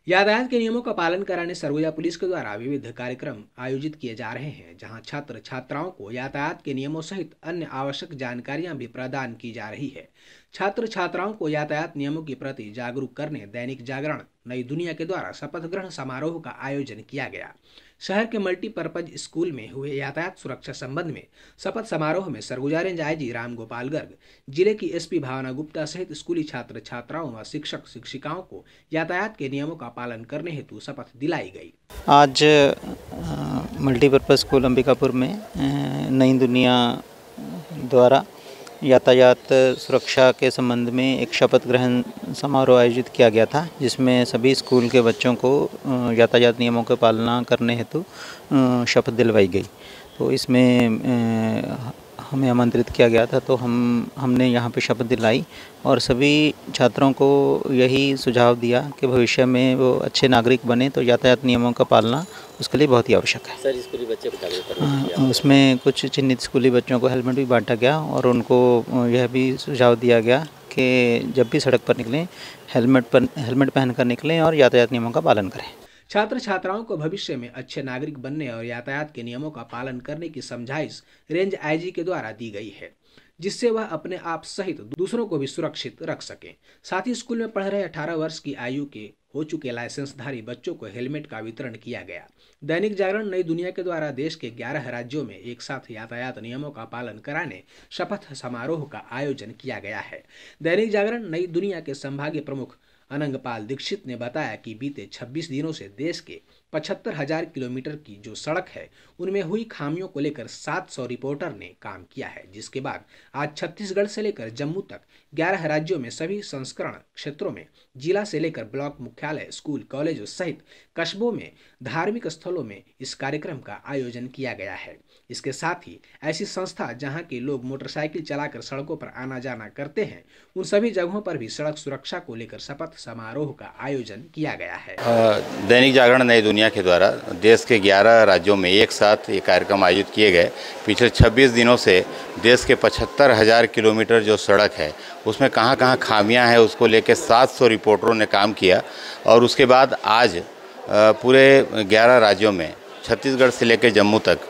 यातायात के नियमों का पालन कराने सरगुजा पुलिस के द्वारा विविध कार्यक्रम आयोजित किए जा रहे हैं, जहां छात्र छात्राओं को यातायात के नियमों सहित अन्य आवश्यक जानकारियां भी प्रदान की जा रही है। छात्र छात्राओं को यातायात नियमों के प्रति जागरूक करने दैनिक जागरण नई दुनिया के द्वारा शपथ ग्रहण समारोह का आयोजन किया गया। शहर के मल्टीपर्पज स्कूल में हुए यातायात सुरक्षा संबंध में शपथ समारोह में सरगुजा रेंज आईजी राम गोपाल गर्ग, जिले की एसपी भावना गुप्ता सहित स्कूली छात्र छात्राओं व शिक्षक शिक्षिकाओं को यातायात के नियमों का पालन करने हेतु शपथ दिलाई गई। आज मल्टीपर्पज स्कूल अंबिकापुर में नई दुनिया द्वारा यातायात सुरक्षा के संबंध में एक शपथ ग्रहण समारोह आयोजित किया गया था, जिसमें सभी स्कूल के बच्चों को यातायात नियमों की पालना करने हेतु शपथ दिलवाई गई। तो इसमें हमें आमंत्रित किया गया था, तो हमने यहाँ पे शपथ दिलाई और सभी छात्रों को यही सुझाव दिया कि भविष्य में वो अच्छे नागरिक बने, तो यातायात नियमों का पालना उसके लिए बहुत ही आवश्यक है। सर, स्कूली बच्चे को जागरूक करने उसमें कुछ चिन्हित स्कूली बच्चों को हेलमेट भी बांटा गया और उनको यह भी सुझाव दिया गया कि जब भी सड़क पर निकलें हेलमेट पहनकर निकलें और यातायात नियमों का पालन करें। छात्र छात्राओं को भविष्य में अच्छे नागरिक बनने और यातायात के नियमों का पालन करने की समझाइश रेंज आईजी के द्वारा दी गई है, जिससे वह अपने आप सहित दूसरों को भी सुरक्षित रख सकें। साथ ही स्कूल में पढ़ रहे 18 वर्ष की आयु के हो चुके लाइसेंसधारी बच्चों को हेलमेट का वितरण किया गया। दैनिक जागरण नई दुनिया के द्वारा देश के 11 राज्यों में एक साथ यातायात नियमों का पालन कराने शपथ समारोह का आयोजन किया गया है। दैनिक जागरण नई दुनिया के संभागीय प्रमुख अनंगपाल दीक्षित ने बताया कि बीते 26 दिनों से देश के 75,000 किलोमीटर की जो सड़क है उनमें हुई खामियों को लेकर 700 रिपोर्टर ने काम किया है, जिसके बाद आज छत्तीसगढ़ से लेकर जम्मू तक 11 राज्यों में सभी संस्करण क्षेत्रों में जिला से लेकर ब्लॉक मुख्यालय, स्कूल, कॉलेजों सहित कस्बों में धार्मिक स्थलों में इस कार्यक्रम का आयोजन किया गया है। इसके साथ ही ऐसी संस्था जहां के लोग मोटरसाइकिल चलाकर सड़कों पर आना जाना करते हैं, उन सभी जगहों पर भी सड़क सुरक्षा को लेकर शपथ समारोह का आयोजन किया गया है। दैनिक जागरण नई दुनिया के द्वारा देश के 11 राज्यों में एक साथ ये कार्यक्रम आयोजित किए गए। पिछले 26 दिनों से देश के 75,000 किलोमीटर जो सड़क है उसमें कहाँ कहाँ खामियां हैं उसको लेकर 700 रिपोर्टरों ने काम किया और उसके बाद आज पूरे 11 राज्यों में छत्तीसगढ़ से लेकर जम्मू तक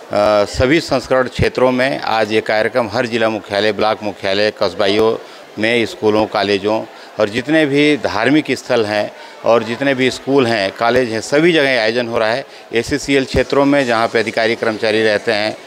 सभी संस्करण क्षेत्रों में आज ये कार्यक्रम हर जिला मुख्यालय, ब्लॉक मुख्यालय, कस्बाइयों में, स्कूलों, कॉलेजों और जितने भी धार्मिक स्थल हैं और जितने भी स्कूल हैं, कॉलेज हैं, सभी जगह आयोजन हो रहा है। एससीसीएल क्षेत्रों में जहाँ पे अधिकारी कर्मचारी रहते हैं,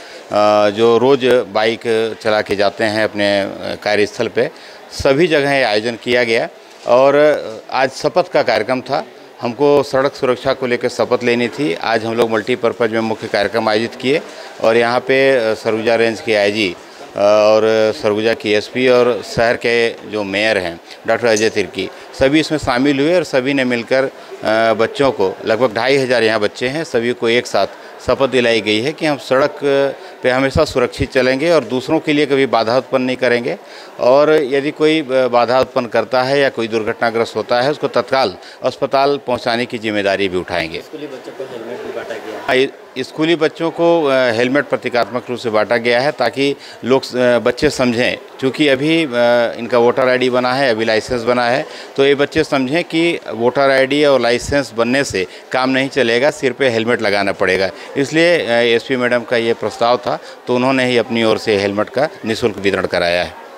जो रोज़ बाइक चला के जाते हैं अपने कार्यस्थल पे, सभी जगह आयोजन किया गया। और आज शपथ का कार्यक्रम था, हमको सड़क सुरक्षा को लेकर शपथ लेनी थी। आज हम लोग मल्टीपर्पज़ में मुख्य कार्यक्रम आयोजित किए और यहाँ पे सरगुजा रेंज के आईजी और सरगुजा की एसपी और शहर के जो मेयर हैं डॉक्टर अजय तिर्की, सभी इसमें शामिल हुए और सभी ने मिलकर बच्चों को, लगभग 2,500 यहाँ बच्चे हैं, सभी को एक साथ शपथ दिलाई गई है कि हम सड़क पे हमेशा सुरक्षित चलेंगे और दूसरों के लिए कभी बाधा उत्पन्न नहीं करेंगे और यदि कोई बाधा उत्पन्न करता है या कोई दुर्घटनाग्रस्त होता है उसको तत्काल अस्पताल पहुंचाने की जिम्मेदारी भी उठाएंगे। स्कूली बच्चों को हेलमेट भी बांटा गया। स्कूली बच्चों को हेलमेट प्रतीकात्मक रूप से बांटा गया है ताकि लोग बच्चे समझें, क्योंकि अभी इनका वोटर आईडी बना है, अभी लाइसेंस बना है, तो ये बच्चे समझें कि वोटर आईडी और लाइसेंस बनने से काम नहीं चलेगा, सिर पे हेलमेट लगाना पड़ेगा। इसलिए एसपी मैडम का ये प्रस्ताव था, तो उन्होंने ही अपनी ओर से हेलमेट का निःशुल्क वितरण कराया है।